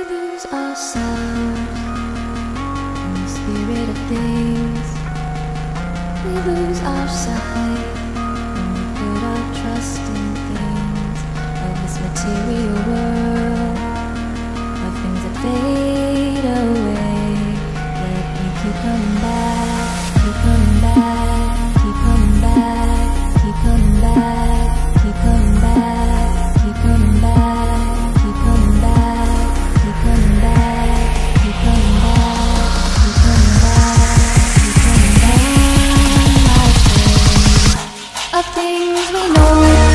lose ourselves in the spirit of things. We lose our sight when we put our trust in things of this material world, of things that fade away. Yet we keep coming back, keep coming back, keep coming back, keep coming back, keep coming back, keep coming back, keep coming back, keep coming back, keep coming back, keep coming back, keep coming back. Of things we know.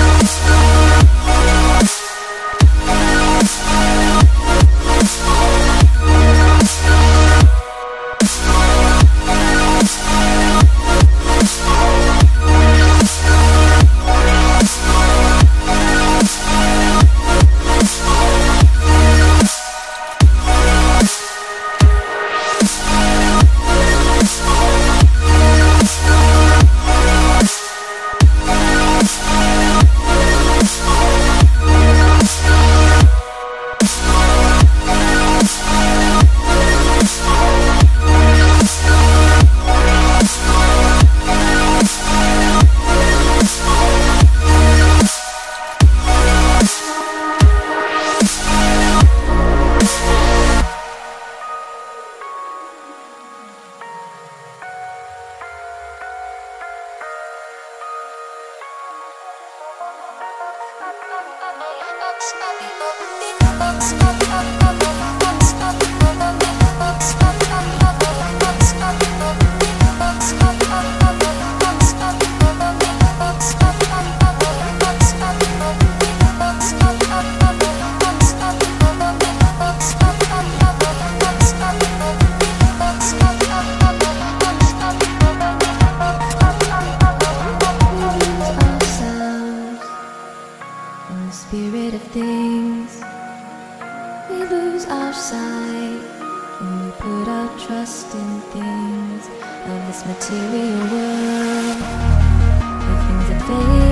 Spirit of things, we lose our sight when we put our trust in things of this material world, of things that fade.